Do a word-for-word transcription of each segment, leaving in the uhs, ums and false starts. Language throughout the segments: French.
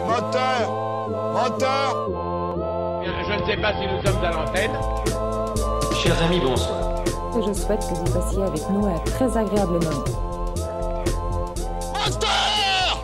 Moteur! Moteur! Je ne sais pas si nous sommes à l'antenne. Chers amis, bonsoir. Et je souhaite que vous passiez avec nous un très agréable moment. Moteur!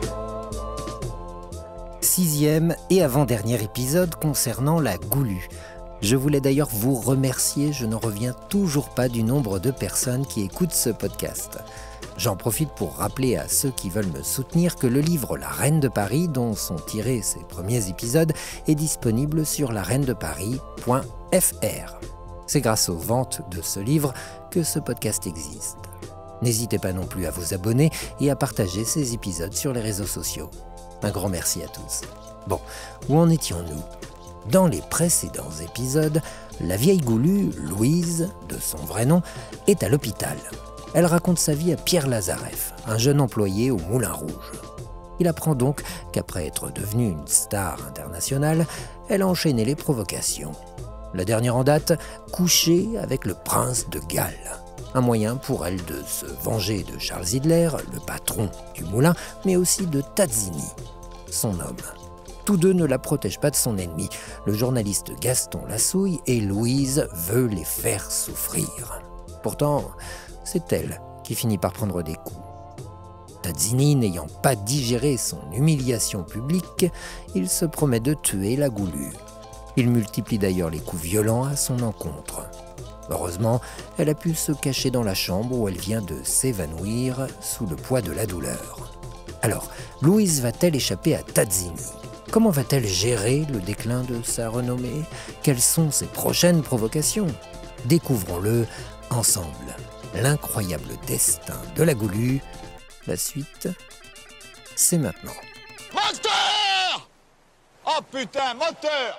Sixième et avant-dernier épisode concernant la Goulue. Je voulais d'ailleurs vous remercier, je ne reviens toujours pas du nombre de personnes qui écoutent ce podcast. J'en profite pour rappeler à ceux qui veulent me soutenir que le livre La Reine de Paris, dont sont tirés ces premiers épisodes, est disponible sur la reine de paris point f r. C'est grâce aux ventes de ce livre que ce podcast existe. N'hésitez pas non plus à vous abonner et à partager ces épisodes sur les réseaux sociaux. Un grand merci à tous. Bon, où en étions-nous ? Dans les précédents épisodes, la vieille Goulue, Louise, de son vrai nom, est à l'hôpital. Elle raconte sa vie à Pierre Lazareff, un jeune employé au Moulin Rouge. Il apprend donc qu'après être devenue une star internationale, elle a enchaîné les provocations. La dernière en date, coucher avec le prince de Galles. Un moyen pour elle de se venger de Charles Hitler, le patron du moulin, mais aussi de Tazzini, son homme. Tous deux ne la protègent pas de son ennemi, le journaliste Gaston Lassouille, et Louise veut les faire souffrir. Pourtant, c'est elle qui finit par prendre des coups. Tazzini n'ayant pas digéré son humiliation publique, il se promet de tuer la Goulue. Il multiplie d'ailleurs les coups violents à son encontre. Heureusement, elle a pu se cacher dans la chambre où elle vient de s'évanouir sous le poids de la douleur. Alors, Louise va-t-elle échapper à Tazzini ? Comment va-t-elle gérer le déclin de sa renommée ? Quelles sont ses prochaines provocations ? Découvrons-le ensemble. L'incroyable destin de la Goulue. La suite, c'est maintenant. Moteur! Oh putain, moteur!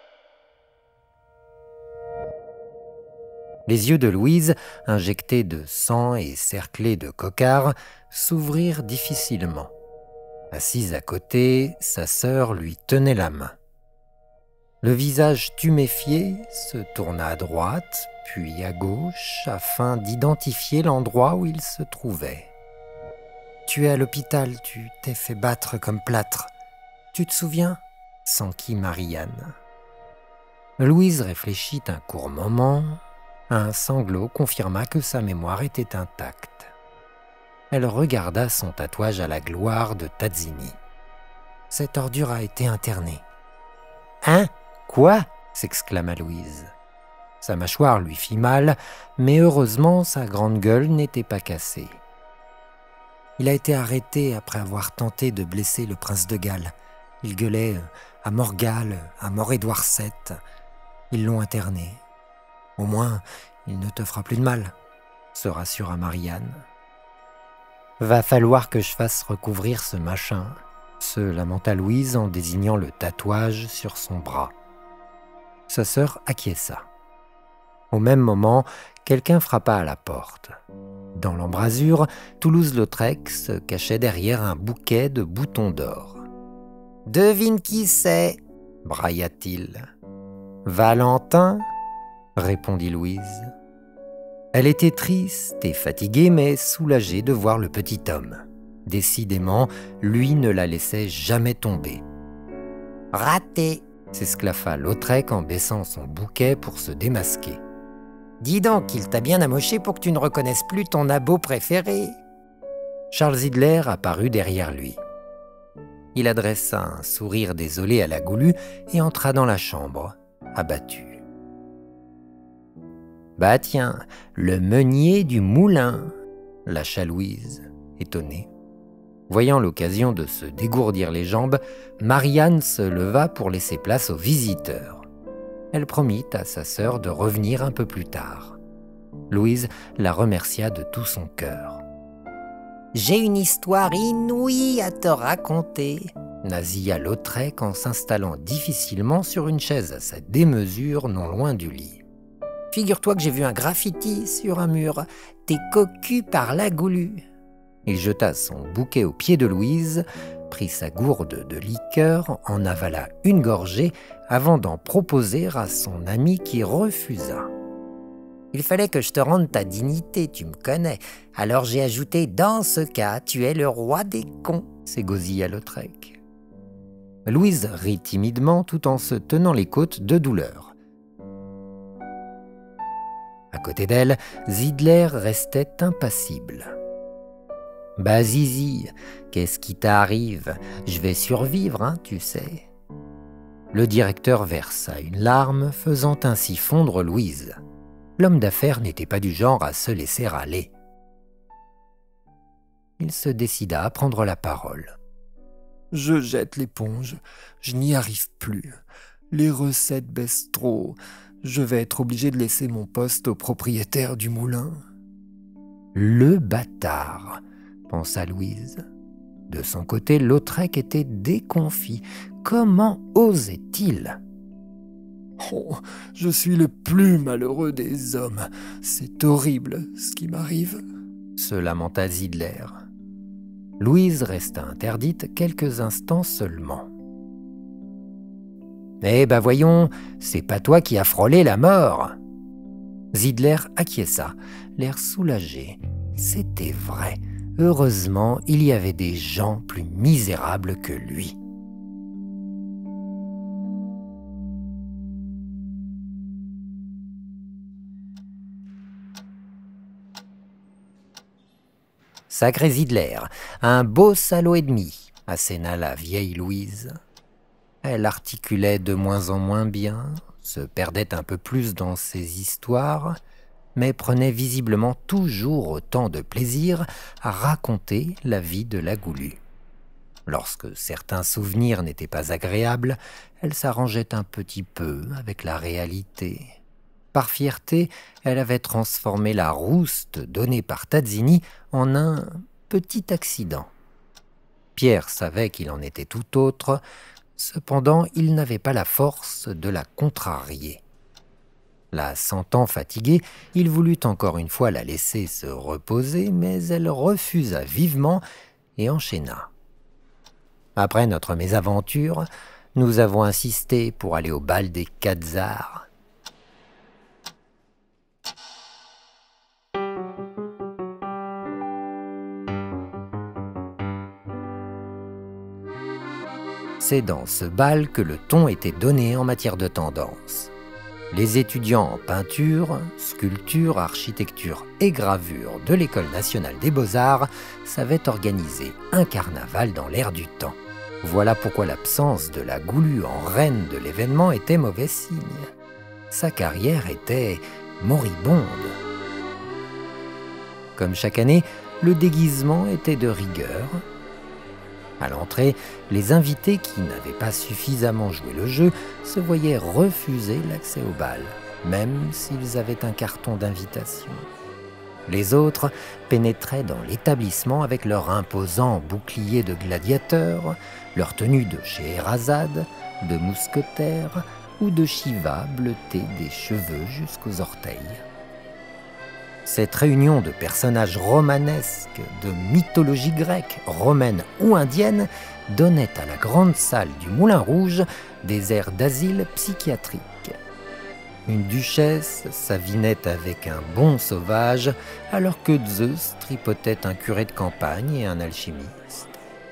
Les yeux de Louise, injectés de sang et cerclés de cocards, s'ouvrirent difficilement. Assise à côté, sa sœur lui tenait la main. Le visage tuméfié se tourna à droite, puis à gauche, afin d'identifier l'endroit où il se trouvait. « Tu es à l'hôpital, tu t'es fait battre comme plâtre. Tu te souviens ?» s'enquit Marianne. Louise réfléchit un court moment. Un sanglot confirma que sa mémoire était intacte. Elle regarda son tatouage à la gloire de Tazzini. Cette ordure a été internée. « Hein ? Quoi ?» s'exclama Louise. Sa mâchoire lui fit mal, mais heureusement sa grande gueule n'était pas cassée. Il a été arrêté après avoir tenté de blesser le prince de Galles. Il gueulait « à mort Galles, à mort Édouard sept ». Ils l'ont interné. Au moins, il ne te fera plus de mal, se rassura Marianne. Va falloir que je fasse recouvrir ce machin, se lamenta Louise en désignant le tatouage sur son bras. Sa sœur acquiesça. Au même moment, quelqu'un frappa à la porte. Dans l'embrasure, Toulouse-Lautrec se cachait derrière un bouquet de boutons d'or. « Devine qui c'est » brailla-t-il. « Valentin » répondit Louise. Elle était triste et fatiguée, mais soulagée de voir le petit homme. Décidément, lui ne la laissait jamais tomber. « Raté !» s'esclaffa Lautrec en baissant son bouquet pour se démasquer. « Dis donc, il t'a bien amoché pour que tu ne reconnaisses plus ton abo préféré !» Charles Hitler apparut derrière lui. Il adressa un sourire désolé à la Goulue et entra dans la chambre, abattu. « Bah tiens, le meunier du moulin !» lâcha Louise, étonnée. Voyant l'occasion de se dégourdir les jambes, Marianne se leva pour laisser place aux visiteurs. Elle promit à sa sœur de revenir un peu plus tard. Louise la remercia de tout son cœur. « J'ai une histoire inouïe à te raconter », nasilla Lautrec en s'installant difficilement sur une chaise à sa démesure non loin du lit. « Figure-toi que j'ai vu un graffiti sur un mur. T'es cocu par la Goulue. » Il jeta son bouquet aux pieds de Louise, prit sa gourde de liqueur, en avala une gorgée avant d'en proposer à son ami qui refusa. « Il fallait que je te rende ta dignité, tu me connais. Alors j'ai ajouté « Dans ce cas, tu es le roi des cons », s'égosilla Lautrec. Louise rit timidement tout en se tenant les côtes de douleur. À côté d'elle, Zidler restait impassible. « Bah Zizi, qu'est-ce qui t'arrive? Je vais survivre, hein, tu sais. » Le directeur versa une larme, faisant ainsi fondre Louise. L'homme d'affaires n'était pas du genre à se laisser aller. Il se décida à prendre la parole. « Je jette l'éponge, je n'y arrive plus. Les recettes baissent trop. Je vais être obligé de laisser mon poste au propriétaire du moulin. » « Le bâtard !» pensa Louise. De son côté, Lautrec était déconfit. Comment osait-il ? « Oh, je suis le plus malheureux des hommes. C'est horrible ce qui m'arrive. » se lamenta Zidler. Louise resta interdite quelques instants seulement. « Eh ben voyons, c'est pas toi qui as frôlé la mort !» Zidler acquiesça, l'air soulagé. C'était vrai. Heureusement, il y avait des gens plus misérables que lui. Sacré Zidler, un beau salaud et demi, asséna la vieille Louise. Elle articulait de moins en moins bien, se perdait un peu plus dans ses histoires, mais prenait visiblement toujours autant de plaisir à raconter la vie de la Goulue. Lorsque certains souvenirs n'étaient pas agréables, elle s'arrangeait un petit peu avec la réalité. Par fierté, elle avait transformé la rouste donnée par Tazzini en un petit accident. Pierre savait qu'il en était tout autre, cependant il n'avait pas la force de la contrarier. La sentant fatiguée, il voulut encore une fois la laisser se reposer, mais elle refusa vivement et enchaîna. Après notre mésaventure, nous avons insisté pour aller au bal des quatre tsars. C'est dans ce bal que le ton était donné en matière de tendance. Les étudiants en peinture, sculpture, architecture et gravure de l'École nationale des beaux-arts savaient organiser un carnaval dans l'air du temps. Voilà pourquoi l'absence de la Goulue en reine de l'événement était mauvais signe. Sa carrière était moribonde. Comme chaque année, le déguisement était de rigueur. À l'entrée, les invités qui n'avaient pas suffisamment joué le jeu se voyaient refuser l'accès au bal, même s'ils avaient un carton d'invitation. Les autres pénétraient dans l'établissement avec leur imposant bouclier de gladiateur, leur tenue de Scheherazade, de mousquetaire ou de Shiva bleutée des cheveux jusqu'aux orteils. Cette réunion de personnages romanesques, de mythologie grecque, romaine ou indienne donnait à la grande salle du Moulin Rouge des airs d'asile psychiatrique. Une duchesse s'avinait avec un bon sauvage, alors que Zeus tripotait un curé de campagne et un alchimiste.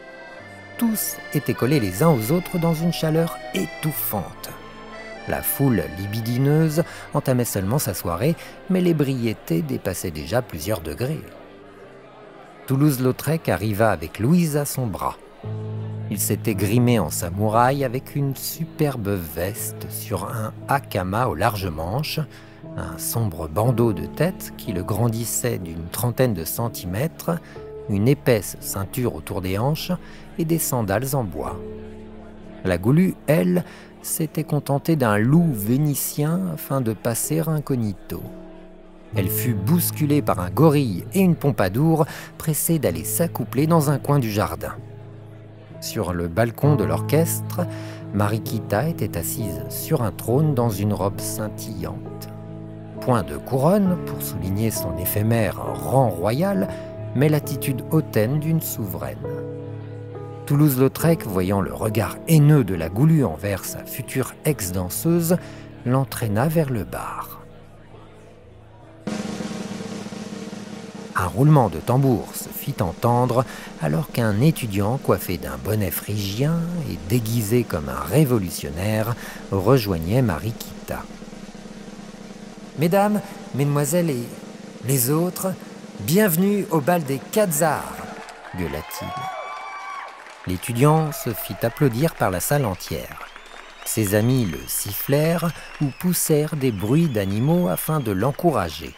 Tous étaient collés les uns aux autres dans une chaleur étouffante. La foule libidineuse entamait seulement sa soirée, mais l'ébriété dépassait déjà plusieurs degrés. Toulouse-Lautrec arriva avec Louise à son bras. Il s'était grimé en samouraï avec une superbe veste sur un hakama aux larges manches, un sombre bandeau de tête qui le grandissait d'une trentaine de centimètres, une épaisse ceinture autour des hanches et des sandales en bois. La Goulue, elle, s'était contentée d'un loup vénitien afin de passer incognito. Elle fut bousculée par un gorille et une pompadour, pressée d'aller s'accoupler dans un coin du jardin. Sur le balcon de l'orchestre, Mariquita était assise sur un trône dans une robe scintillante. Point de couronne pour souligner son éphémère rang royal, mais l'attitude hautaine d'une souveraine. Toulouse-Lautrec, voyant le regard haineux de la Goulue envers sa future ex-danseuse, l'entraîna vers le bar. Un roulement de tambour se fit fit entendre alors qu'un étudiant coiffé d'un bonnet phrygien et déguisé comme un révolutionnaire rejoignait Mariquita. « Mesdames, mesdemoiselles et les autres, bienvenue au bal des Khazars !» gueula-t-il. L'étudiant se fit applaudir par la salle entière. Ses amis le sifflèrent ou poussèrent des bruits d'animaux afin de l'encourager.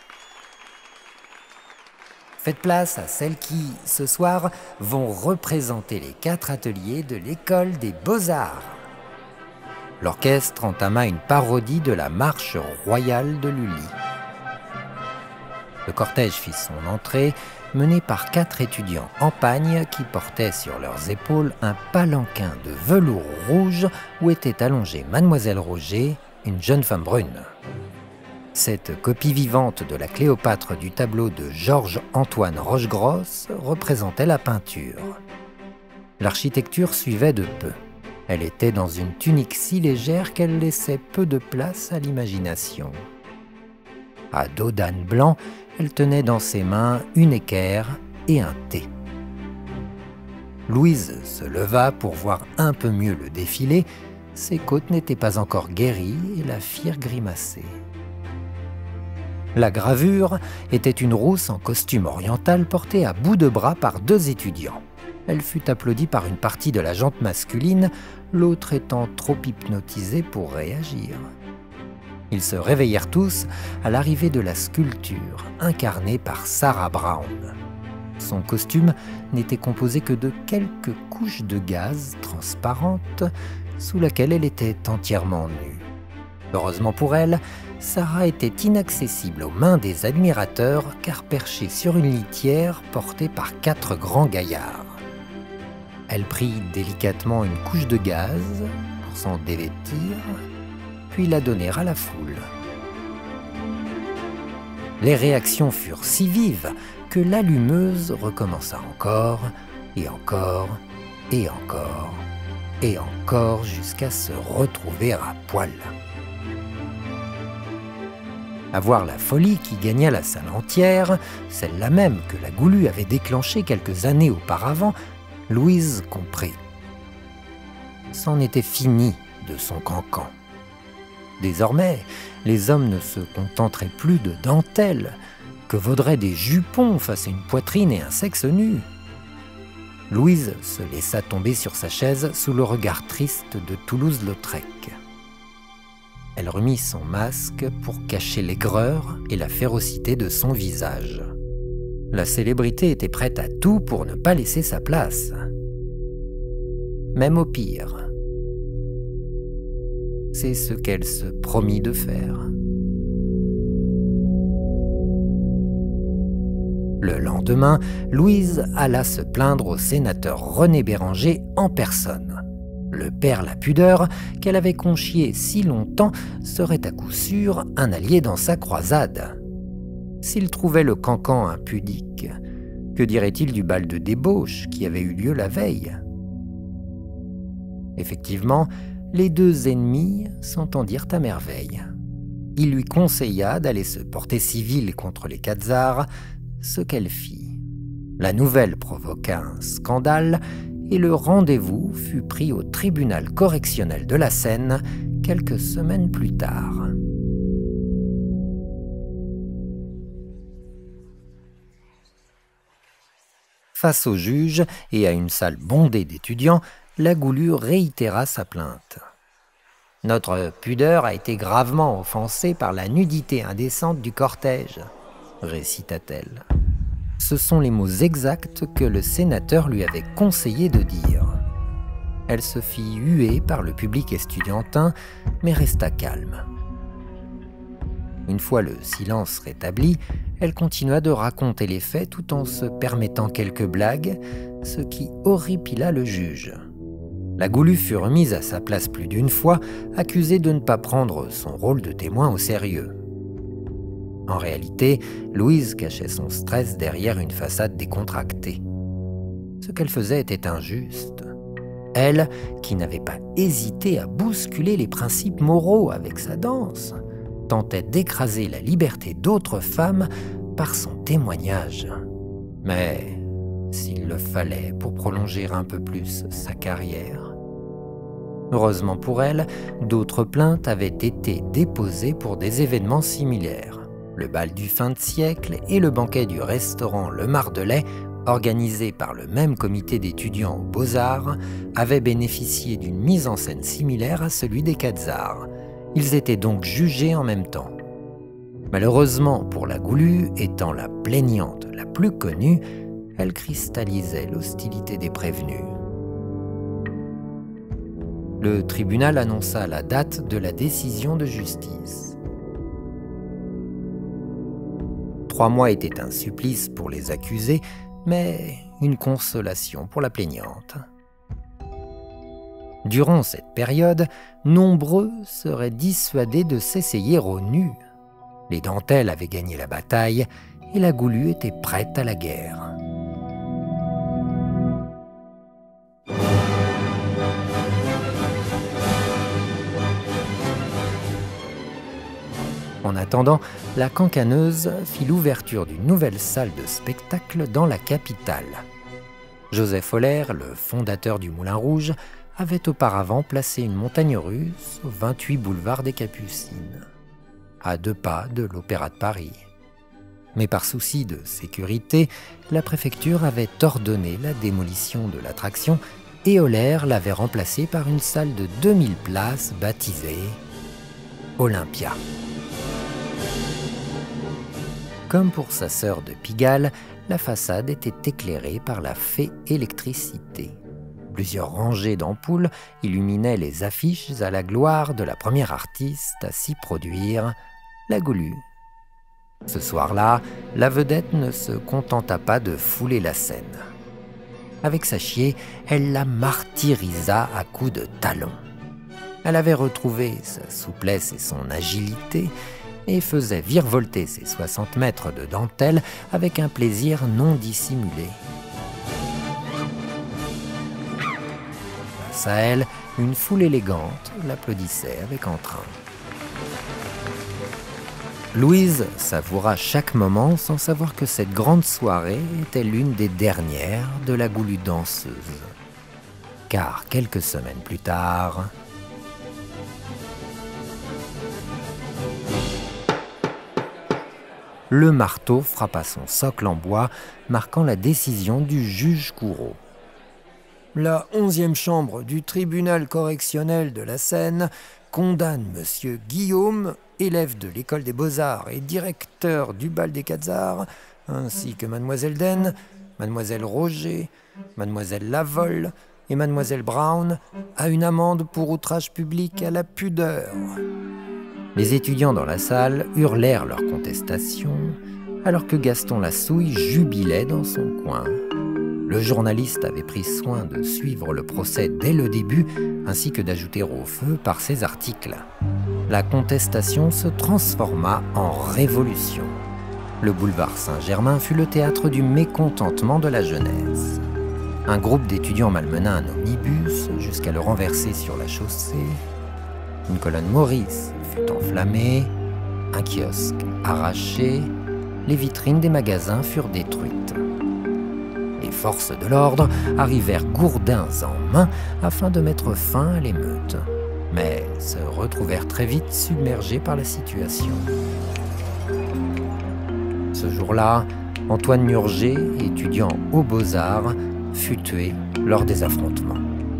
Faites place à celles qui, ce soir, vont représenter les quatre ateliers de l'école des Beaux-Arts. L'orchestre entama une parodie de la marche royale de Lully. Le cortège fit son entrée, mené par quatre étudiants en pagne qui portaient sur leurs épaules un palanquin de velours rouge où était allongée Mademoiselle Roger, une jeune femme brune. Cette copie vivante de la Cléopâtre du tableau de Georges-Antoine Rochegrosse représentait la peinture. L'architecture suivait de peu. Elle était dans une tunique si légère qu'elle laissait peu de place à l'imagination. À dos d'âne blanc, elle tenait dans ses mains une équerre et un thé. Louise se leva pour voir un peu mieux le défilé. Ses côtes n'étaient pas encore guéries et la firent grimacer. La gravure était une rousse en costume oriental portée à bout de bras par deux étudiants. Elle fut applaudie par une partie de la gente masculine, l'autre étant trop hypnotisée pour réagir. Ils se réveillèrent tous à l'arrivée de la sculpture, incarnée par Sarah Brown. Son costume n'était composé que de quelques couches de gaz transparentes sous laquelle elle était entièrement nue. Heureusement pour elle, Sarah était inaccessible aux mains des admirateurs car perchée sur une litière portée par quatre grands gaillards. Elle prit délicatement une couche de gaz pour s'en dévêtir, puis la donner à la foule. Les réactions furent si vives que l'allumeuse recommença encore, et encore, et encore, et encore, jusqu'à se retrouver à poil. À voir la folie qui gagna la salle entière, celle-là même que la Goulue avait déclenchée quelques années auparavant, Louise comprit. C'en était fini de son cancan. Désormais, les hommes ne se contenteraient plus de dentelles. Que vaudraient des jupons face à une poitrine et un sexe nu? Louise se laissa tomber sur sa chaise sous le regard triste de Toulouse-Lautrec. Elle remit son masque pour cacher l'aigreur et la férocité de son visage. La célébrité était prête à tout pour ne pas laisser sa place. Même au pire. C'est ce qu'elle se promit de faire. Le lendemain, Louise alla se plaindre au sénateur René Béranger en personne. Le père Lapudeur, qu'elle avait conchié si longtemps, serait à coup sûr un allié dans sa croisade. S'il trouvait le cancan impudique, que dirait-il du bal de débauche qui avait eu lieu la veille? Effectivement, les deux ennemis s'entendirent à merveille. Il lui conseilla d'aller se porter civile contre les Khazars, ce qu'elle fit. La nouvelle provoqua un scandale et le rendez-vous fut pris au tribunal correctionnel de la Seine quelques semaines plus tard. Face au juge et à une salle bondée d'étudiants, la Goulue réitéra sa plainte. « Notre pudeur a été gravement offensée par la nudité indécente du cortège », récita-t-elle. Ce sont les mots exacts que le sénateur lui avait conseillé de dire. Elle se fit huer par le public estudiantin, mais resta calme. Une fois le silence rétabli, elle continua de raconter les faits tout en se permettant quelques blagues, ce qui horripila le juge. La Goulue fut remise à sa place plus d'une fois, accusée de ne pas prendre son rôle de témoin au sérieux. En réalité, Louise cachait son stress derrière une façade décontractée. Ce qu'elle faisait était injuste. Elle, qui n'avait pas hésité à bousculer les principes moraux avec sa danse, tentait d'écraser la liberté d'autres femmes par son témoignage. Mais s'il le fallait, pour prolonger un peu plus sa carrière. Heureusement pour elle, d'autres plaintes avaient été déposées pour des événements similaires. Le bal du fin de siècle et le banquet du restaurant Le Mardelet, organisés par le même comité d'étudiants aux Beaux-Arts, avaient bénéficié d'une mise en scène similaire à celui des Quatre Arts. Ils étaient donc jugés en même temps. Malheureusement pour la Goulue, étant la plaignante la plus connue, elle cristallisait l'hostilité des prévenus. Le tribunal annonça la date de la décision de justice. Trois mois était un supplice pour les accusés, mais une consolation pour la plaignante. Durant cette période, nombreux seraient dissuadés de s'essayer au nu. Les dentelles avaient gagné la bataille et la Goulue était prête à la guerre. En attendant, la Cancaneuse fit l'ouverture d'une nouvelle salle de spectacle dans la capitale. Joseph Euler, le fondateur du Moulin Rouge, avait auparavant placé une montagne russe au vingt-huit boulevard des Capucines, à deux pas de l'Opéra de Paris. Mais par souci de sécurité, la préfecture avait ordonné la démolition de l'attraction et Euler l'avait remplacée par une salle de deux mille places baptisée Olympia. Comme pour sa sœur de Pigalle, la façade était éclairée par la fée électricité. Plusieurs rangées d'ampoules illuminaient les affiches à la gloire de la première artiste à s'y produire, la Goulue. Ce soir-là, la vedette ne se contenta pas de fouler la scène. Avec sa chier, elle la martyrisa à coups de talons. Elle avait retrouvé sa souplesse et son agilité, et faisait virevolter ses soixante mètres de dentelle avec un plaisir non dissimulé. Face à elle, une foule élégante l'applaudissait avec entrain. Louise savoura chaque moment sans savoir que cette grande soirée était l'une des dernières de la Goulue danseuse. Car quelques semaines plus tard, le marteau frappa son socle en bois, marquant la décision du juge Coureau. La onzième chambre du tribunal correctionnel de la Seine condamne monsieur Guillaume, élève de l'école des Beaux-Arts et directeur du bal des Quatre Arts, ainsi que mademoiselle Den, mademoiselle Roger, mademoiselle Lavol et mademoiselle Brown, à une amende pour outrage public à la pudeur. Les étudiants dans la salle hurlèrent leur contestation, alors que Gaston Lassouille jubilait dans son coin. Le journaliste avait pris soin de suivre le procès dès le début, ainsi que d'ajouter au feu par ses articles. La contestation se transforma en révolution. Le boulevard Saint-Germain fut le théâtre du mécontentement de la jeunesse. Un groupe d'étudiants malmena un omnibus jusqu'à le renverser sur la chaussée. Une colonne Maurice fut enflammée, un kiosque arraché, les vitrines des magasins furent détruites. Les forces de l'ordre arrivèrent gourdins en main afin de mettre fin à l'émeute, mais se retrouvèrent très vite submergés par la situation. Ce jour-là, Antoine Murger, étudiant aux Beaux-Arts, fut tué lors des affrontements.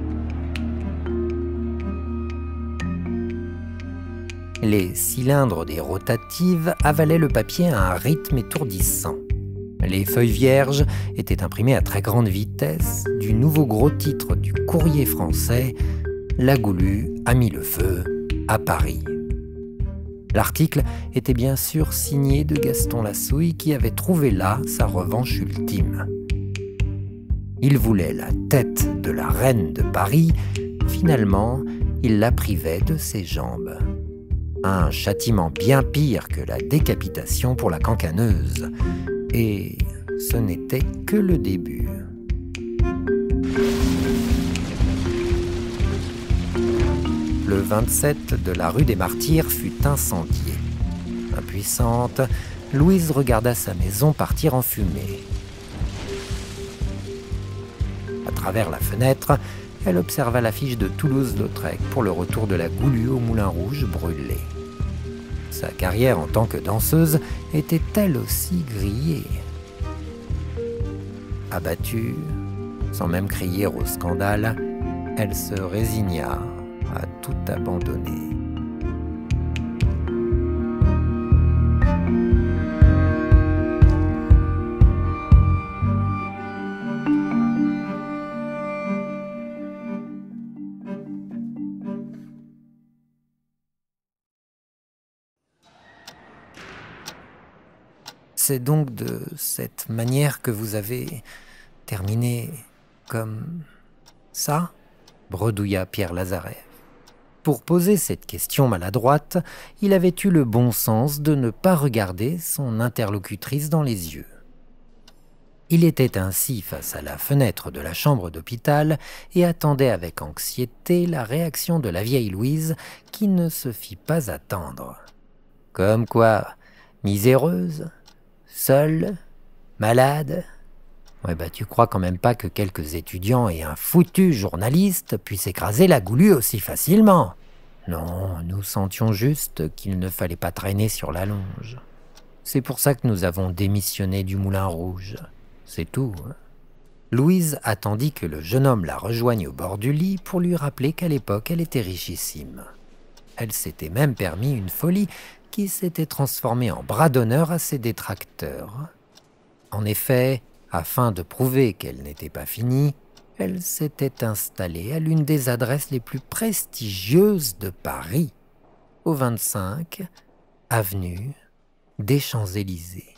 Les cylindres des rotatives avalaient le papier à un rythme étourdissant. Les feuilles vierges étaient imprimées à très grande vitesse du nouveau gros titre du Courrier français « La Goulue a mis le feu à Paris ». L'article était bien sûr signé de Gaston Lassouille qui avait trouvé là sa revanche ultime. Il voulait la tête de la reine de Paris, finalement il la privait de ses jambes. Un châtiment bien pire que la décapitation pour la Cancaneuse. Et ce n'était que le début. Le vingt-sept de la rue des Martyrs fut incendié. Impuissante, Louise regarda sa maison partir en fumée. À travers la fenêtre, elle observa l'affiche de Toulouse-Lautrec pour le retour de la Goulue au Moulin Rouge brûlé. Sa carrière en tant que danseuse était elle aussi grillée. Abattue, sans même crier au scandale, elle se résigna à tout abandonner. C'est donc de cette manière que vous avez terminé comme ça ? Bredouilla Pierre Lazarev. Pour poser cette question maladroite, il avait eu le bon sens de ne pas regarder son interlocutrice dans les yeux. Il était ainsi face à la fenêtre de la chambre d'hôpital et attendait avec anxiété la réaction de la vieille Louise qui ne se fit pas attendre. Comme quoi, miséreuse ? Seule, malade. Ouais bah tu crois quand même pas que quelques étudiants et un foutu journaliste puissent écraser la Goulue aussi facilement. Non, nous sentions juste qu'il ne fallait pas traîner sur la longe. C'est pour ça que nous avons démissionné du Moulin Rouge. C'est tout. Hein. Louise attendit que le jeune homme la rejoigne au bord du lit pour lui rappeler qu'à l'époque elle était richissime. Elle s'était même permis une folie qui s'était transformée en bras d'honneur à ses détracteurs. En effet, afin de prouver qu'elle n'était pas finie, elle s'était installée à l'une des adresses les plus prestigieuses de Paris, au vingt-cinq avenue des Champs-Élysées.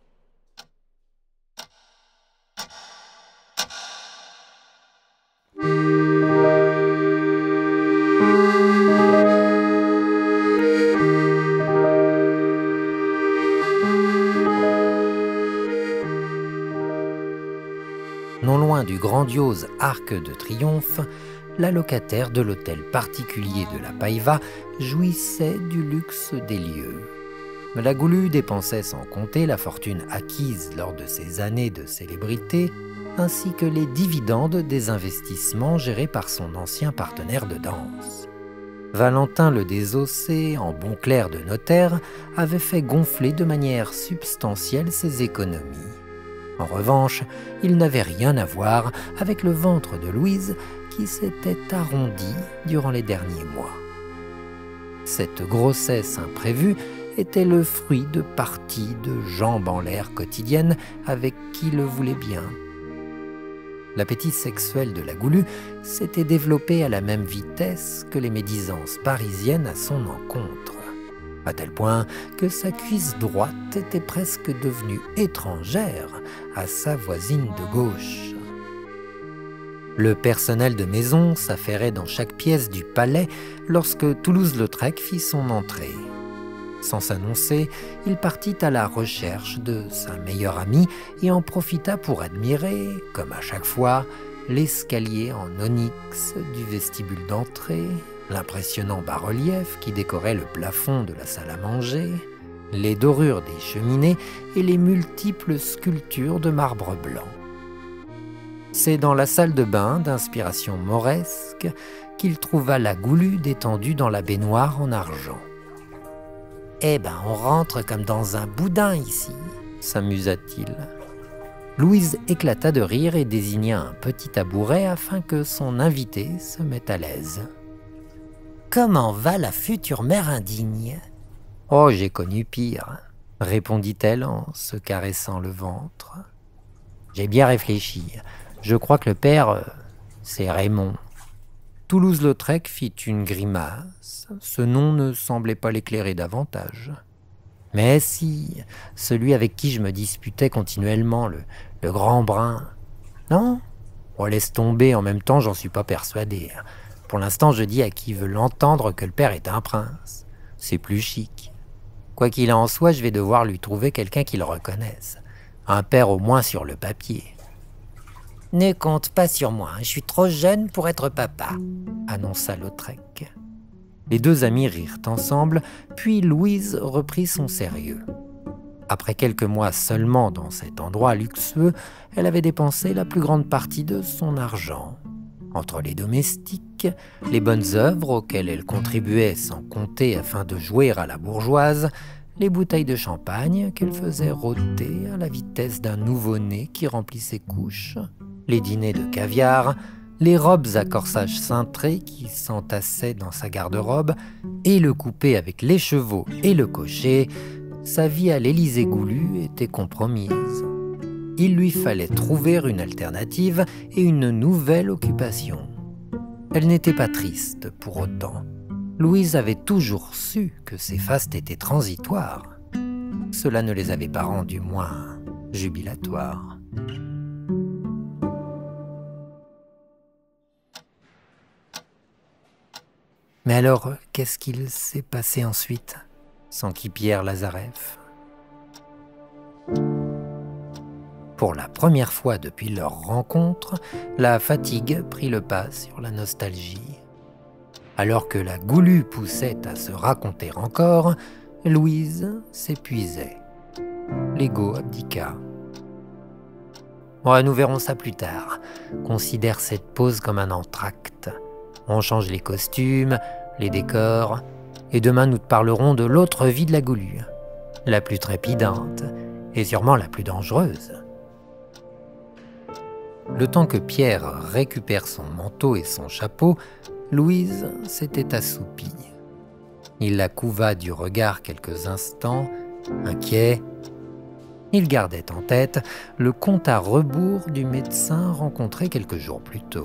Non loin du grandiose Arc de Triomphe, la locataire de l'hôtel particulier de la Païva jouissait du luxe des lieux. La Goulue dépensait sans compter la fortune acquise lors de ses années de célébrité, ainsi que les dividendes des investissements gérés par son ancien partenaire de danse. Valentin le Désossé, en bon clerc de notaire, avait fait gonfler de manière substantielle ses économies. En revanche, il n'avait rien à voir avec le ventre de Louise qui s'était arrondi durant les derniers mois. Cette grossesse imprévue était le fruit de parties de jambes en l'air quotidiennes avec qui le voulait bien. L'appétit sexuel de la Goulue s'était développé à la même vitesse que les médisances parisiennes à son encontre, à tel point que sa cuisse droite était presque devenue étrangère à sa voisine de gauche. Le personnel de maison s'affairait dans chaque pièce du palais lorsque Toulouse-Lautrec fit son entrée. Sans s'annoncer, il partit à la recherche de sa meilleure amie et en profita pour admirer, comme à chaque fois, l'escalier en onyx du vestibule d'entrée, l'impressionnant bas-relief qui décorait le plafond de la salle à manger, les dorures des cheminées et les multiples sculptures de marbre blanc. C'est dans la salle de bain d'inspiration mauresque qu'il trouva la Goulue détendue dans la baignoire en argent. « Eh ben, on rentre comme dans un boudin ici », s'amusa-t-il. Louise éclata de rire et désigna un petit tabouret afin que son invité se mette à l'aise. « Comment va la future mère indigne ?»« Oh, j'ai connu pire, » répondit-elle en se caressant le ventre. « J'ai bien réfléchi. Je crois que le père, euh, c'est Raymond. » Toulouse-Lautrec fit une grimace. Ce nom ne semblait pas l'éclairer davantage. « Mais si, celui avec qui je me disputais continuellement, le, le grand brun. »« Non ? Oh, laisse tomber, en même temps, j'en suis pas persuadé. Pour l'instant, je dis à qui veut l'entendre que le père est un prince. C'est plus chic. Quoi qu'il en soit, je vais devoir lui trouver quelqu'un qui le reconnaisse. Un père au moins sur le papier. » « Ne compte pas sur moi, je suis trop jeune pour être papa, » annonça Lautrec. Les deux amis rirent ensemble, puis Louise reprit son sérieux. Après quelques mois seulement dans cet endroit luxueux, elle avait dépensé la plus grande partie de son argent. Entre les domestiques, les bonnes œuvres auxquelles elle contribuait sans compter afin de jouer à la bourgeoise, les bouteilles de champagne qu'elle faisait rôter à la vitesse d'un nouveau-né qui remplit ses couches, les dîners de caviar, les robes à corsage cintré qui s'entassaient dans sa garde-robe et le coupé avec les chevaux et le cocher, sa vie à l'Élysée Goulu était compromise. Il lui fallait trouver une alternative et une nouvelle occupation. Elle n'était pas triste pour autant. Louise avait toujours su que ses fastes étaient transitoires. Cela ne les avait pas rendus moins jubilatoires. Mais alors, qu'est-ce qu'il s'est passé ensuite, s'enquit Pierre Lazareff. Pour la première fois depuis leur rencontre, la fatigue prit le pas sur la nostalgie. Alors que la Goulue poussait à se raconter encore, Louise s'épuisait. L'ego abdiqua. Ouais, nous verrons ça plus tard. Considère cette pause comme un entracte. On change les costumes, les décors, et demain nous te parlerons de l'autre vie de la Goulue, la plus trépidante et sûrement la plus dangereuse. Le temps que Pierre récupère son manteau et son chapeau, Louise s'était assoupie. Il la couva du regard quelques instants, inquiet. Il gardait en tête le compte à rebours du médecin rencontré quelques jours plus tôt.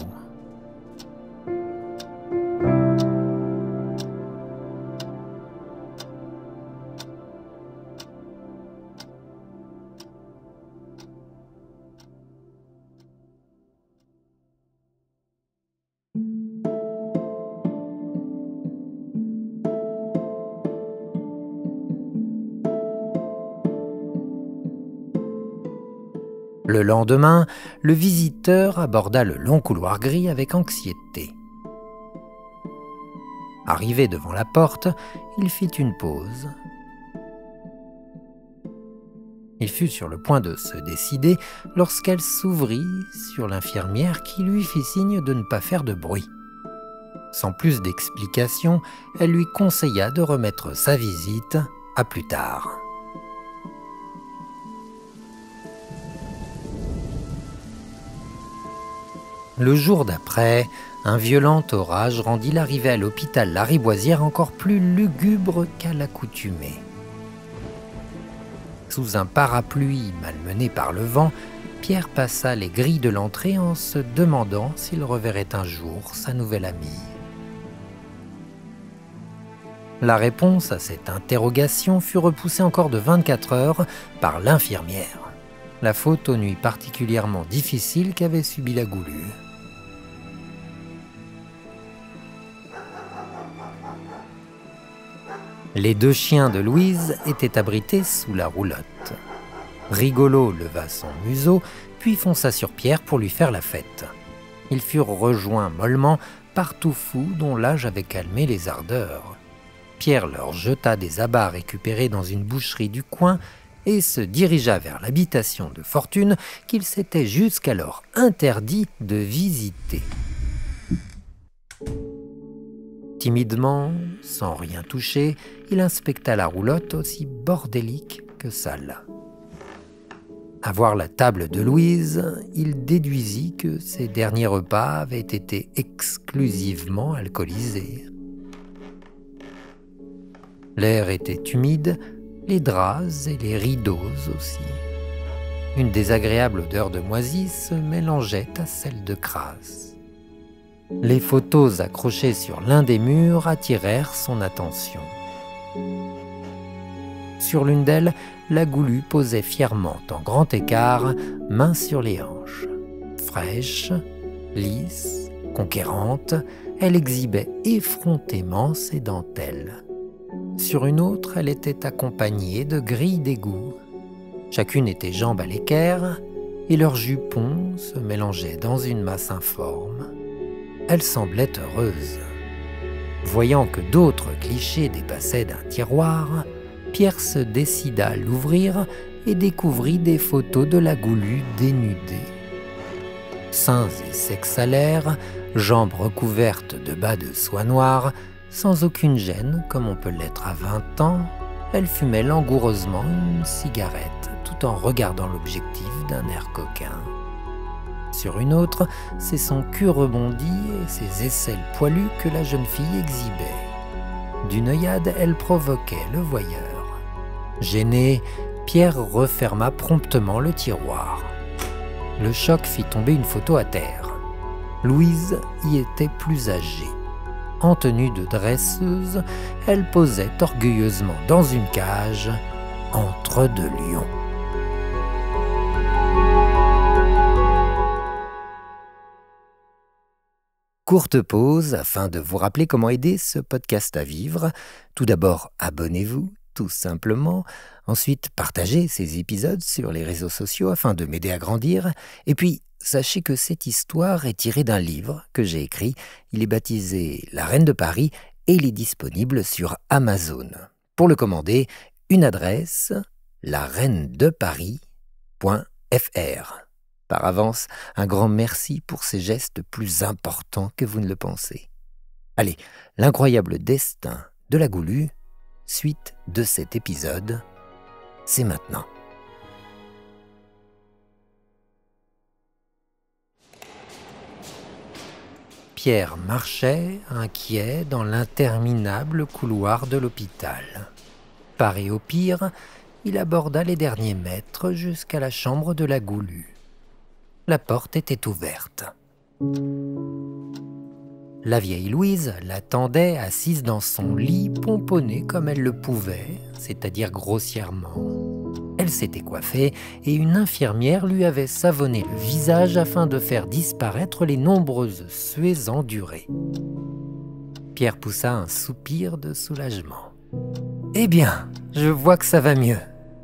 Le lendemain, le visiteur aborda le long couloir gris avec anxiété. Arrivé devant la porte, il fit une pause. Il fut sur le point de se décider lorsqu'elle s'ouvrit sur l'infirmière qui lui fit signe de ne pas faire de bruit. Sans plus d'explications, elle lui conseilla de remettre sa visite à plus tard. Le jour d'après, un violent orage rendit l'arrivée à l'hôpital Lariboisière encore plus lugubre qu'à l'accoutumée. Sous un parapluie malmené par le vent, Pierre passa les grilles de l'entrée en se demandant s'il reverrait un jour sa nouvelle amie. La réponse à cette interrogation fut repoussée encore de vingt-quatre heures par l'infirmière. La faute aux nuits particulièrement difficiles qu'avait subies la Goulue. Les deux chiens de Louise étaient abrités sous la roulotte. Rigolo leva son museau, puis fonça sur Pierre pour lui faire la fête. Ils furent rejoints mollement par Toufou, dont l'âge avait calmé les ardeurs. Pierre leur jeta des abats récupérés dans une boucherie du coin et se dirigea vers l'habitation de Fortune qu'il s'était jusqu'alors interdit de visiter. Timidement, sans rien toucher, il inspecta la roulotte aussi bordélique que sale. À voir la table de Louise, il déduisit que ses derniers repas avaient été exclusivement alcoolisés. L'air était humide, les draps et les rideaux aussi. Une désagréable odeur de moisi se mélangeait à celle de crasse. Les photos accrochées sur l'un des murs attirèrent son attention. Sur l'une d'elles, la Goulue posait fièrement en grand écart, mains sur les hanches. Fraîche, lisse, conquérante, elle exhibait effrontément ses dentelles. Sur une autre, elle était accompagnée de grilles d'égout. Chacune était jambes à l'équerre et leurs jupons se mélangeaient dans une masse informe. Elle semblait heureuse. Voyant que d'autres clichés dépassaient d'un tiroir, Pierre se décida à l'ouvrir et découvrit des photos de la Goulue dénudée. Seins et sexe à l'air, jambes recouvertes de bas de soie noire, sans aucune gêne comme on peut l'être à vingt ans, elle fumait langoureusement une cigarette tout en regardant l'objectif d'un air coquin. Sur une autre, c'est son cul rebondi et ses aisselles poilues que la jeune fille exhibait. D'une œillade, elle provoquait le voyeur. Gêné, Pierre referma promptement le tiroir. Le choc fit tomber une photo à terre. Louise y était plus âgée. En tenue de dresseuse, elle posait orgueilleusement dans une cage entre deux lions. Courte pause afin de vous rappeler comment aider ce podcast à vivre. Tout d'abord, abonnez-vous, tout simplement. Ensuite, partagez ces épisodes sur les réseaux sociaux afin de m'aider à grandir. Et puis, sachez que cette histoire est tirée d'un livre que j'ai écrit. Il est baptisé « La Reine de Paris » et il est disponible sur Amazon. Pour le commander, une adresse, la reine de paris point f r. Par avance, un grand merci pour ces gestes plus importants que vous ne le pensez. Allez, l'incroyable destin de la Goulue, suite de cet épisode, c'est maintenant. Pierre marchait, inquiet, dans l'interminable couloir de l'hôpital. Paré au pire, il aborda les derniers mètres jusqu'à la chambre de la Goulue. La porte était ouverte. La vieille Louise l'attendait assise dans son lit, pomponnée comme elle le pouvait, c'est-à-dire grossièrement. Elle s'était coiffée et une infirmière lui avait savonné le visage afin de faire disparaître les nombreuses suées endurées. Pierre poussa un soupir de soulagement. « Eh bien, je vois que ça va mieux. »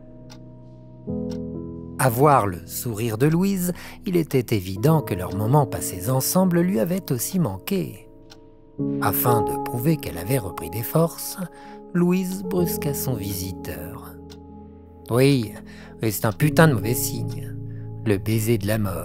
À voir le sourire de Louise, il était évident que leurs moments passés ensemble lui avaient aussi manqué. Afin de prouver qu'elle avait repris des forces, Louise brusqua son visiteur. « Oui, c'est un putain de mauvais signe, le baiser de la mort. »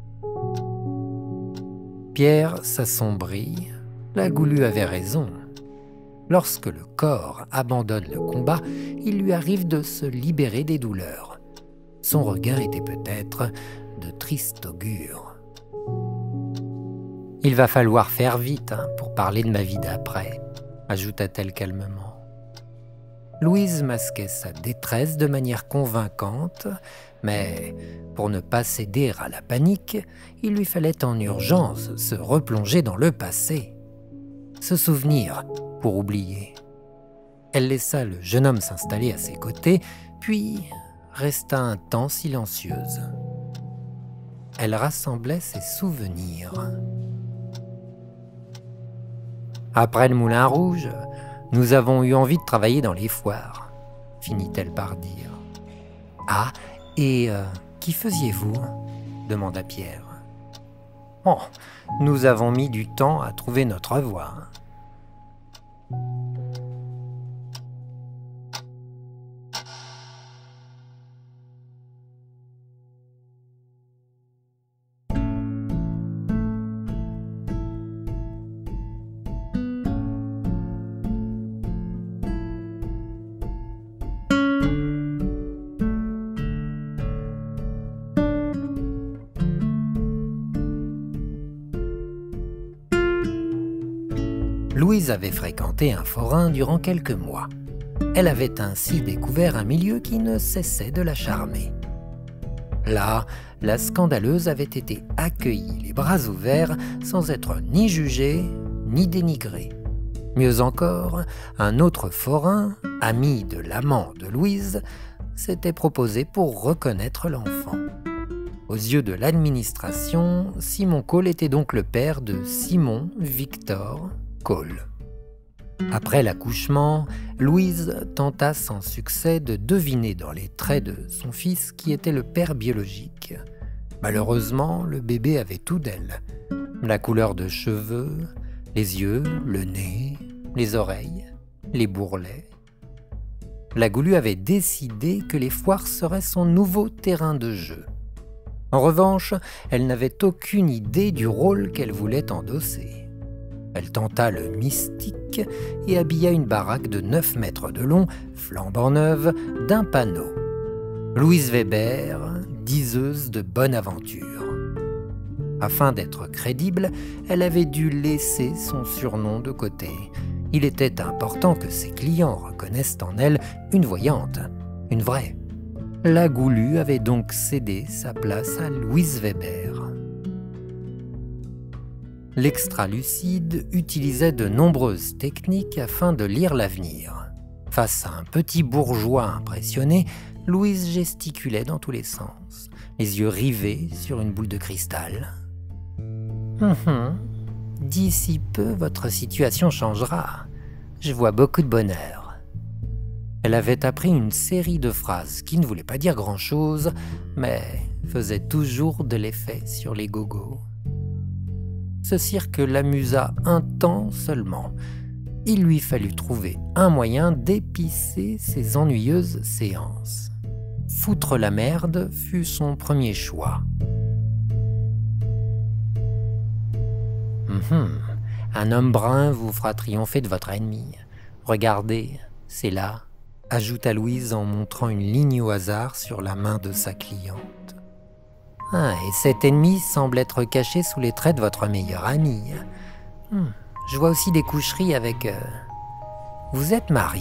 Pierre s'assombrit. La Goulue avait raison. Lorsque le corps abandonne le combat, il lui arrive de se libérer des douleurs. Son regard était peut-être de triste augure. « Il va falloir faire vite hein, pour parler de ma vie d'après », ajouta-t-elle calmement. Louise masquait sa détresse de manière convaincante, mais pour ne pas céder à la panique, il lui fallait en urgence se replonger dans le passé, se souvenir pour oublier. Elle laissa le jeune homme s'installer à ses côtés, puis resta un temps silencieuse. Elle rassemblait ses souvenirs. Après le Moulin Rouge, nous avons eu envie de travailler dans les foires, finit-elle par dire. Ah, et euh, qui faisiez-vous ? Demanda Pierre. Oh, nous avons mis du temps à trouver notre voie. Louise avait fréquenté un forain durant quelques mois. Elle avait ainsi découvert un milieu qui ne cessait de la charmer. Là, la scandaleuse avait été accueillie les bras ouverts sans être ni jugée ni dénigrée. Mieux encore, un autre forain, ami de l'amant de Louise, s'était proposé pour reconnaître l'enfant. Aux yeux de l'administration, Simon Cole était donc le père de Simon Victor Cole. Après l'accouchement, Louise tenta sans succès de deviner dans les traits de son fils qui était le père biologique. Malheureusement, le bébé avait tout d'elle. La couleur de cheveux, les yeux, le nez, les oreilles, les bourrelets. la Goulue avait décidé que les foires seraient son nouveau terrain de jeu. En revanche, elle n'avait aucune idée du rôle qu'elle voulait endosser. Elle tenta le mystique et habilla une baraque de neuf mètres de long, flambant neuve, d'un panneau. Louise Weber, diseuse de bonne aventure. Afin d'être crédible, elle avait dû laisser son surnom de côté. Il était important que ses clients reconnaissent en elle une voyante, une vraie. La Goulue avait donc cédé sa place à Louise Weber. L'extra-lucide utilisait de nombreuses techniques afin de lire l'avenir. Face à un petit bourgeois impressionné, Louise gesticulait dans tous les sens, les yeux rivés sur une boule de cristal. Hum hum. D'ici peu, votre situation changera. Je vois beaucoup de bonheur. Elle avait appris une série de phrases qui ne voulaient pas dire grand-chose, mais faisaient toujours de l'effet sur les gogos. Ce cirque l'amusa un temps seulement. Il lui fallut trouver un moyen d'épicer ses ennuyeuses séances. Foutre la merde fut son premier choix. Hum, un homme brun vous fera triompher de votre ennemi. Regardez, c'est là, ajouta Louise en montrant une ligne au hasard sur la main de sa cliente. Ah, et cet ennemi semble être caché sous les traits de votre meilleur ami. Hum, je vois aussi des coucheries avec... Euh... Vous êtes marié ?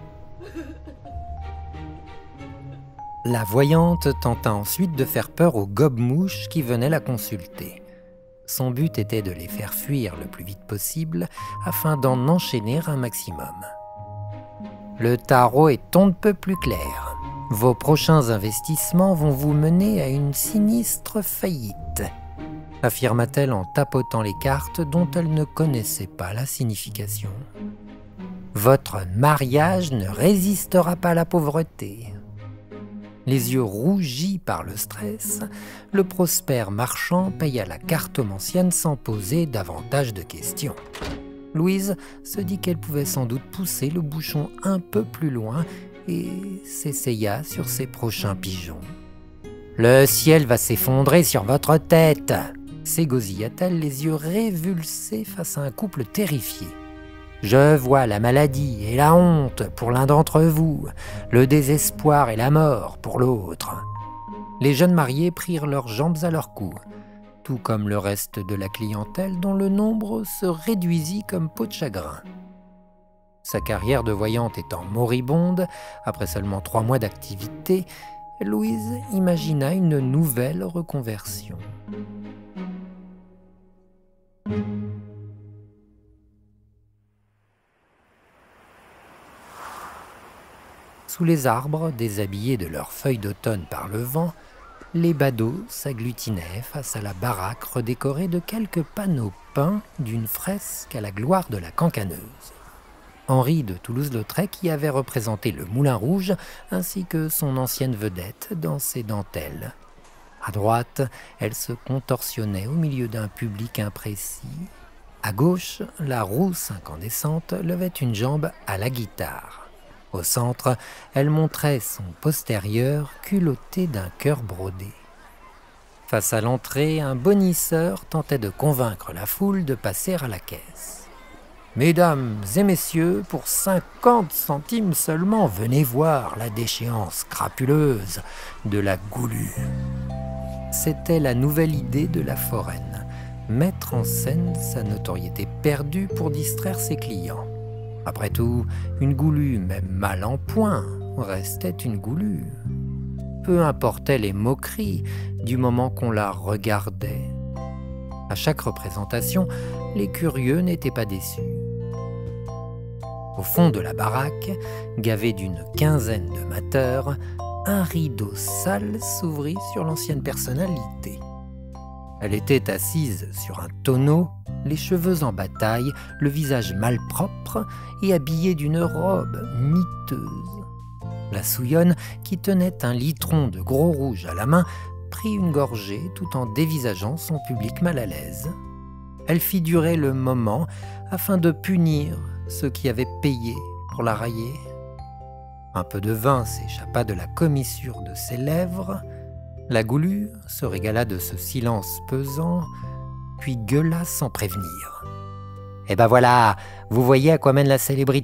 La voyante tenta ensuite de faire peur aux gobe-mouches qui venaient la consulter. Son but était de les faire fuir le plus vite possible afin d'en enchaîner un maximum. Le tarot est on ne peut plus clair. Vos prochains investissements vont vous mener à une sinistre faillite, affirma-t-elle en tapotant les cartes dont elle ne connaissait pas la signification. Votre mariage ne résistera pas à la pauvreté. Les yeux rougis par le stress, le prospère marchand paya la cartomancienne sans poser davantage de questions. Louise se dit qu'elle pouvait sans doute pousser le bouchon un peu plus loin et s'essaya sur ses prochains pigeons. « Le ciel va s'effondrer sur votre tête !» s'égosilla-t-elle, les yeux révulsés face à un couple terrifié. Je vois la maladie et la honte pour l'un d'entre vous, le désespoir et la mort pour l'autre. Les jeunes mariés prirent leurs jambes à leur cou, tout comme le reste de la clientèle dont le nombre se réduisit comme peau de chagrin. Sa carrière de voyante étant moribonde, après seulement trois mois d'activité, Louise imagina une nouvelle reconversion. Sous les arbres, déshabillés de leurs feuilles d'automne par le vent, les badauds s'agglutinaient face à la baraque redécorée de quelques panneaux peints d'une fresque à la gloire de la cancaneuse. Henri de Toulouse-Lautrec y avait représenté le Moulin Rouge ainsi que son ancienne vedette dans ses dentelles. À droite, elle se contorsionnait au milieu d'un public imprécis. À gauche, la rousse incandescente levait une jambe à la guitare. Au centre, elle montrait son postérieur culotté d'un cœur brodé. Face à l'entrée, un bonisseur tentait de convaincre la foule de passer à la caisse. « Mesdames et messieurs, pour cinquante centimes seulement, venez voir la déchéance crapuleuse de la Goulue. » C'était la nouvelle idée de la foraine, mettre en scène sa notoriété perdue pour distraire ses clients. Après tout, une Goulue, même mal en point, restait une Goulue. Peu importaient les moqueries du moment qu'on la regardait. À chaque représentation, les curieux n'étaient pas déçus. Au fond de la baraque, gavé d'une quinzaine de mateurs, un rideau sale s'ouvrit sur l'ancienne personnalité. Elle était assise sur un tonneau, les cheveux en bataille, le visage malpropre et habillée d'une robe miteuse. La souillonne, qui tenait un litron de gros rouge à la main, prit une gorgée tout en dévisageant son public mal à l'aise. Elle fit durer le moment afin de punir ceux qui avaient payé pour la railler. Un peu de vin s'échappa de la commissure de ses lèvres. La Goulue se régala de ce silence pesant, puis gueula sans prévenir. « Eh ben voilà, vous voyez à quoi mène la célébrité ?»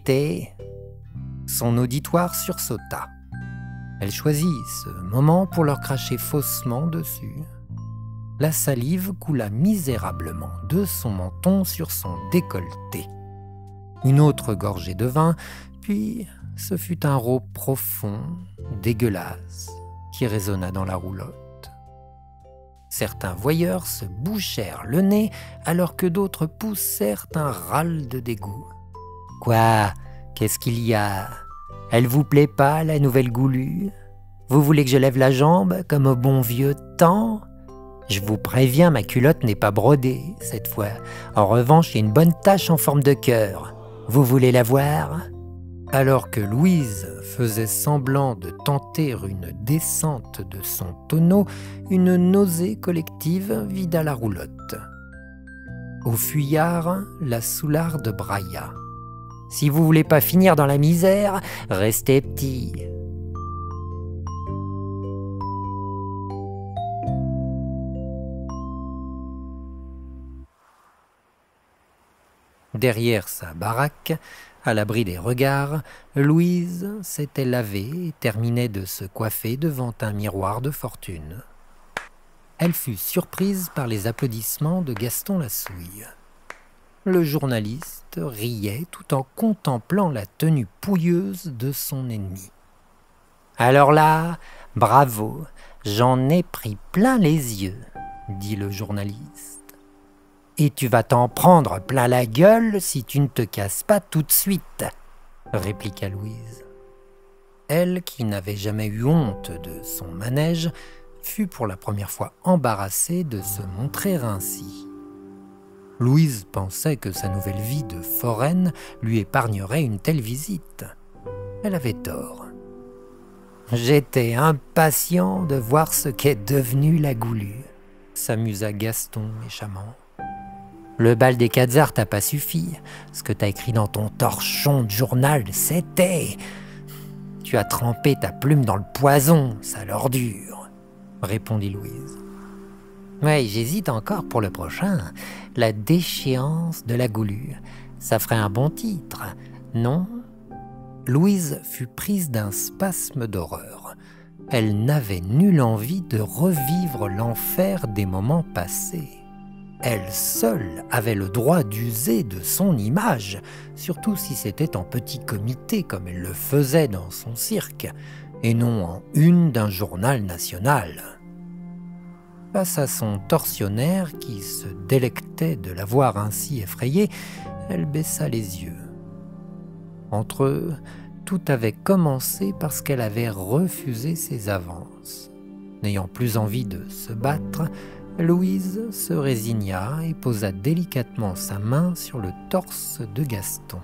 Son auditoire sursauta. Elle choisit ce moment pour leur cracher faussement dessus. La salive coula misérablement de son menton sur son décolleté. Une autre gorgée de vin, puis ce fut un rot profond, dégueulasse, qui résonna dans la roulotte. Certains voyeurs se bouchèrent le nez, alors que d'autres poussèrent un râle de dégoût. « Quoi ? Qu'est-ce qu'il y a ? Elle vous plaît pas, la nouvelle Goulue ? Vous voulez que je lève la jambe, comme au bon vieux temps ? Je vous préviens, ma culotte n'est pas brodée, cette fois. En revanche, il y a une bonne tache en forme de cœur. Vous voulez la voir ? » Alors que Louise faisait semblant de tenter une descente de son tonneau, une nausée collective vida la roulotte. Au fuyard, la Soularde brailla. « Si vous voulez pas finir dans la misère, restez petit. » Derrière sa baraque, à l'abri des regards, Louise s'était lavée et terminait de se coiffer devant un miroir de fortune. Elle fut surprise par les applaudissements de Gaston Lassouille. Le journaliste riait tout en contemplant la tenue pouilleuse de son ennemi. « Alors là, bravo, j'en ai pris plein les yeux, » dit le journaliste. « Et tu vas t'en prendre plein la gueule si tu ne te casses pas tout de suite, » répliqua Louise. Elle, qui n'avait jamais eu honte de son manège, fut pour la première fois embarrassée de se montrer ainsi. Louise pensait que sa nouvelle vie de foraine lui épargnerait une telle visite. Elle avait tort. « J'étais impatient de voir ce qu'est devenue la Goulue, » s'amusa Gaston méchamment. Le bal des quatre arts t'a pas suffi. Ce que t'as écrit dans ton torchon de journal, c'était... Tu as trempé ta plume dans le poison, sale ordure, répondit Louise. Oui, j'hésite encore pour le prochain. La déchéance de la Goulue. Ça ferait un bon titre, non ? Louise fut prise d'un spasme d'horreur. Elle n'avait nulle envie de revivre l'enfer des moments passés. Elle seule avait le droit d'user de son image, surtout si c'était en petit comité comme elle le faisait dans son cirque, et non en une d'un journal national. Face à son tortionnaire qui se délectait de la voir ainsi effrayée, elle baissa les yeux. Entre eux, tout avait commencé parce qu'elle avait refusé ses avances. N'ayant plus envie de se battre, Louise se résigna et posa délicatement sa main sur le torse de Gaston.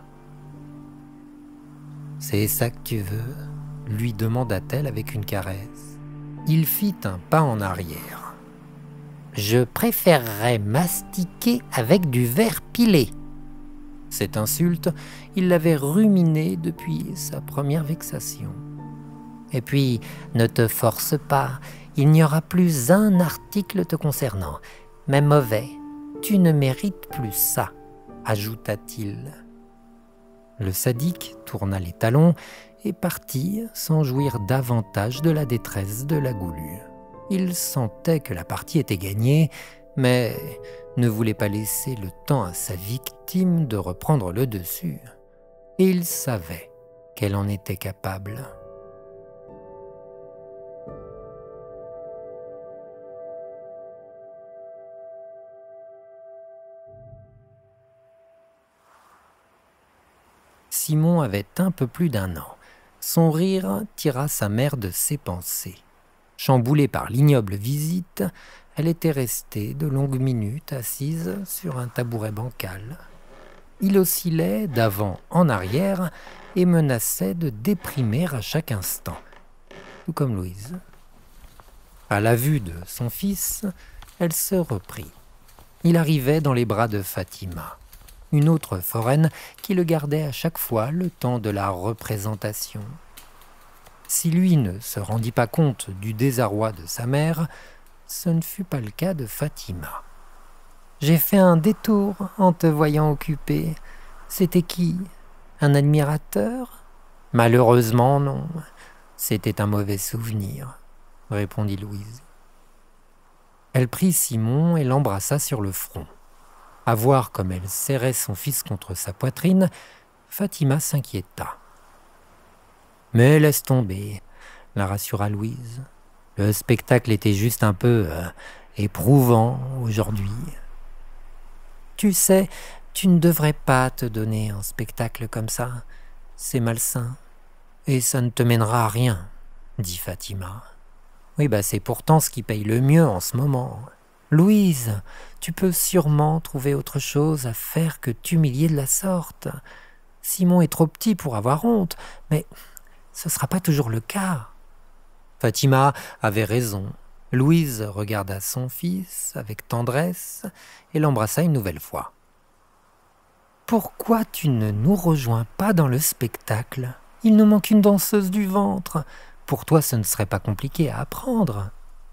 « C'est ça que tu veux ?» lui demanda-t-elle avec une caresse. Il fit un pas en arrière. « Je préférerais mastiquer avec du verre pilé. » Cette insulte, il l'avait ruminée depuis sa première vexation. « Et puis, ne te force pas. Il n'y aura plus un article te concernant, même mauvais. Tu ne mérites plus ça, » ajouta-t-il. Le sadique tourna les talons et partit sans jouir davantage de la détresse de la Goulue. Il sentait que la partie était gagnée, mais ne voulait pas laisser le temps à sa victime de reprendre le dessus. Et il savait qu'elle en était capable. Simon avait un peu plus d'un an. Son rire tira sa mère de ses pensées. Chamboulée par l'ignoble visite, elle était restée de longues minutes assise sur un tabouret bancal. Il oscillait d'avant en arrière et menaçait de déprimer à chaque instant, tout comme Louise. À la vue de son fils, elle se reprit. Il arrivait dans les bras de Fatima, une autre foraine qui le gardait à chaque fois le temps de la représentation. Si lui ne se rendit pas compte du désarroi de sa mère, ce ne fut pas le cas de Fatima. « J'ai fait un détour en te voyant occupé. C'était qui? Un admirateur? » ?»« Malheureusement, non. C'était un mauvais souvenir, » répondit Louise. Elle prit Simon et l'embrassa sur le front. À voir comme elle serrait son fils contre sa poitrine, Fatima s'inquiéta. « Mais laisse tomber, » la rassura Louise. « Le spectacle était juste un peu euh, éprouvant aujourd'hui. »« Tu sais, tu ne devrais pas te donner un spectacle comme ça. C'est malsain. Et ça ne te mènera à rien, » dit Fatima. « Oui, bah c'est pourtant ce qui paye le mieux en ce moment. Louise, tu peux sûrement trouver autre chose à faire que t'humilier de la sorte. Simon est trop petit pour avoir honte, mais ce ne sera pas toujours le cas. » Fatima avait raison. Louise regarda son fils avec tendresse et l'embrassa une nouvelle fois. « Pourquoi tu ne nous rejoins pas dans le spectacle ? Il nous manque une danseuse du ventre. Pour toi, ce ne serait pas compliqué à apprendre. »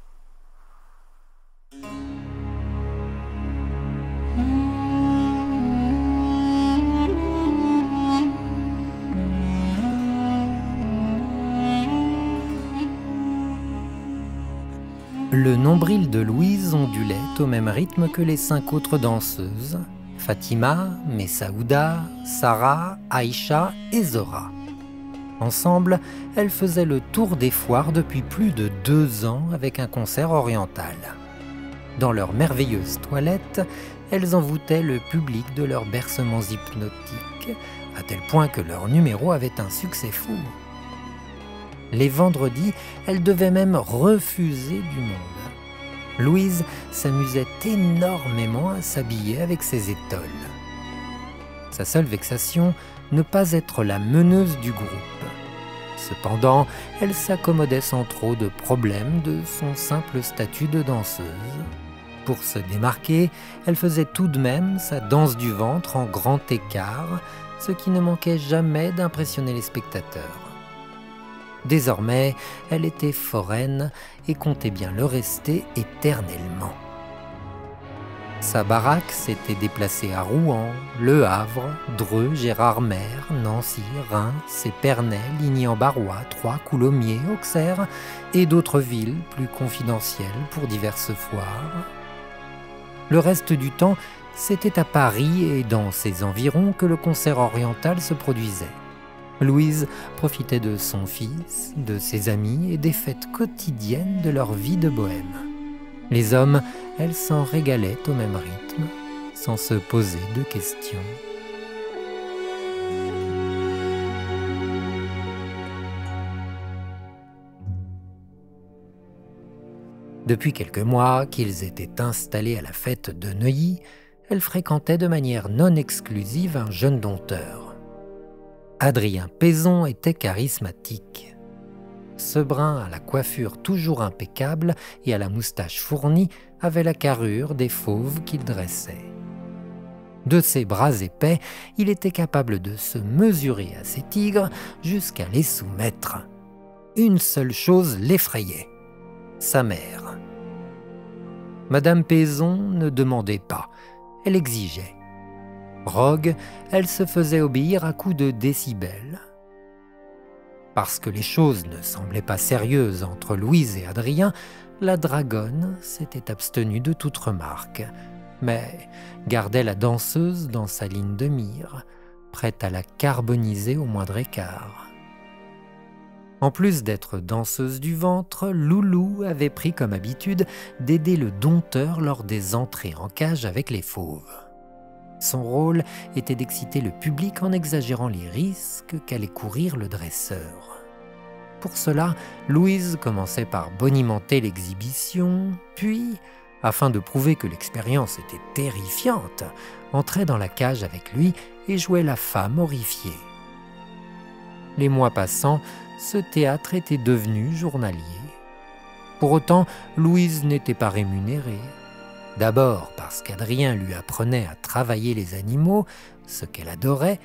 Le nombril de Louise ondulait au même rythme que les cinq autres danseuses, Fatima, Messaouda, Sarah, Aïcha et Zora. Ensemble, elles faisaient le tour des foires depuis plus de deux ans avec un concert oriental. Dans leurs merveilleuses toilettes, elles envoûtaient le public de leurs bercements hypnotiques, à tel point que leur numéro avait un succès fou. Les vendredis, elle devait même refuser du monde. Louise s'amusait énormément à s'habiller avec ses étoles. Sa seule vexation, ne pas être la meneuse du groupe. Cependant, elle s'accommodait sans trop de problèmes de son simple statut de danseuse. Pour se démarquer, elle faisait tout de même sa danse du ventre en grand écart, ce qui ne manquait jamais d'impressionner les spectateurs. Désormais, elle était foraine et comptait bien le rester éternellement. Sa baraque s'était déplacée à Rouen, Le Havre, Dreux, Gérardmer, Nancy, Reims, Épernay, Ligny-en-Barrois, Troyes, Coulommiers, Auxerre et d'autres villes plus confidentielles pour diverses foires. Le reste du temps, c'était à Paris et dans ses environs que le concert oriental se produisait. Louise profitait de son fils, de ses amis et des fêtes quotidiennes de leur vie de bohème. Les hommes, elle s'en régalait au même rythme, sans se poser de questions. Depuis quelques mois qu'ils étaient installés à la fête de Neuilly, elle fréquentait de manière non exclusive un jeune dompteur. Adrien Pezon était charismatique. Ce brun à la coiffure toujours impeccable et à la moustache fournie avait la carrure des fauves qu'il dressait. De ses bras épais, il était capable de se mesurer à ses tigres jusqu'à les soumettre. Une seule chose l'effrayait, sa mère. Madame Pezon ne demandait pas, elle exigeait. Rogue, elle se faisait obéir à coups de décibels. Parce que les choses ne semblaient pas sérieuses entre Louise et Adrien, la dragonne s'était abstenue de toute remarque, mais gardait la danseuse dans sa ligne de mire, prête à la carboniser au moindre écart. En plus d'être danseuse du ventre, Loulou avait pris comme habitude d'aider le dompteur lors des entrées en cage avec les fauves. Son rôle était d'exciter le public en exagérant les risques qu'allait courir le dresseur. Pour cela, Louise commençait par bonimenter l'exhibition, puis, afin de prouver que l'expérience était terrifiante, entrait dans la cage avec lui et jouait la femme horrifiée. Les mois passant, ce théâtre était devenu journalier. Pour autant, Louise n'était pas rémunérée. D'abord parce qu'Adrien lui apprenait à travailler les animaux, ce qu'elle adorait,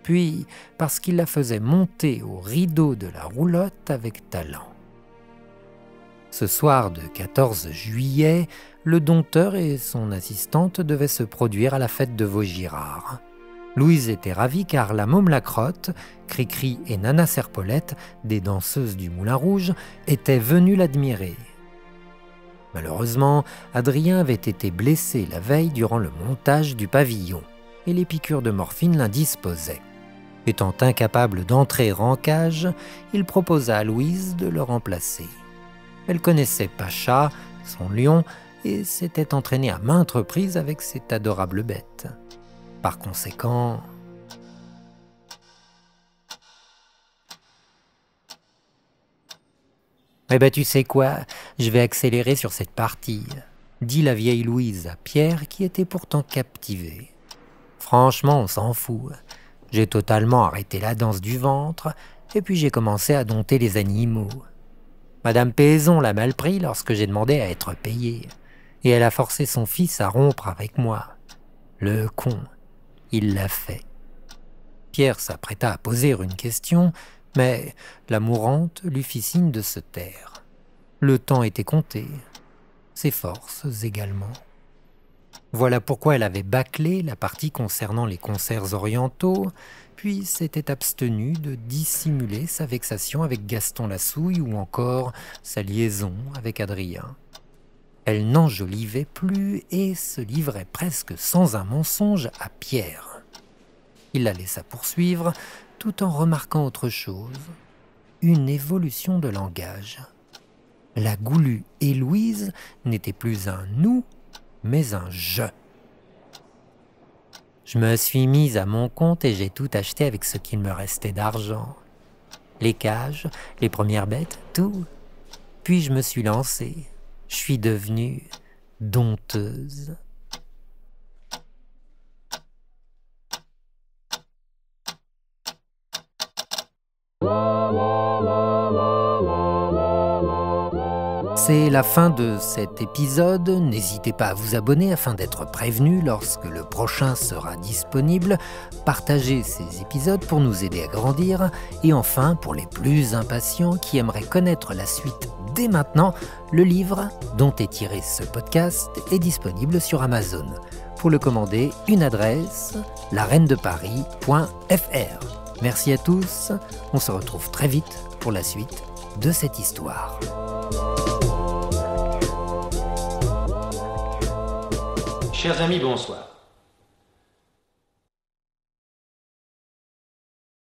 puis parce qu'il la faisait monter au rideau de la roulotte avec talent. Ce soir de quatorze juillet, le dompteur et son assistante devaient se produire à la fête de Vaugirard. Louise était ravie car la Môme Lacrotte, Cricri et Nana Serpolette, des danseuses du Moulin Rouge, étaient venues l'admirer. Malheureusement, Adrien avait été blessé la veille durant le montage du pavillon, et les piqûres de morphine l'indisposaient. Étant incapable d'entrer en cage, il proposa à Louise de le remplacer. Elle connaissait Pacha, son lion, et s'était entraînée à maintes reprises avec cette adorable bête. Par conséquent... « Eh ben tu sais quoi, je vais accélérer sur cette partie, » dit la vieille Louise à Pierre qui était pourtant captivé. « Franchement, on s'en fout. J'ai totalement arrêté la danse du ventre, et puis j'ai commencé à dompter les animaux. Madame Payson l'a mal pris lorsque j'ai demandé à être payée, et elle a forcé son fils à rompre avec moi. Le con, il l'a fait. » Pierre s'apprêta à poser une question, mais la mourante lui fit signe de se taire. Le temps était compté, ses forces également. Voilà pourquoi elle avait bâclé la partie concernant les concerts orientaux, puis s'était abstenue de dissimuler sa vexation avec Gaston Lassouille ou encore sa liaison avec Adrien. Elle n'enjolivait plus et se livrait presque sans un mensonge à Pierre. Il la laissa poursuivre tout en remarquant autre chose, une évolution de langage. La Goulue et Louise n'étaient plus un « nous », mais un « je ». Je me suis mise à mon compte et j'ai tout acheté avec ce qu'il me restait d'argent. Les cages, les premières bêtes, tout. Puis je me suis lancée. Je suis devenue dompteuse. C'est la fin de cet épisode. N'hésitez pas à vous abonner afin d'être prévenu lorsque le prochain sera disponible. Partagez ces épisodes pour nous aider à grandir. Et enfin, pour les plus impatients qui aimeraient connaître la suite dès maintenant, le livre dont est tiré ce podcast est disponible sur Amazon. Pour le commander, une adresse, la reine de paris point f r. Merci à tous, on se retrouve très vite pour la suite de cette histoire. Chers amis, bonsoir.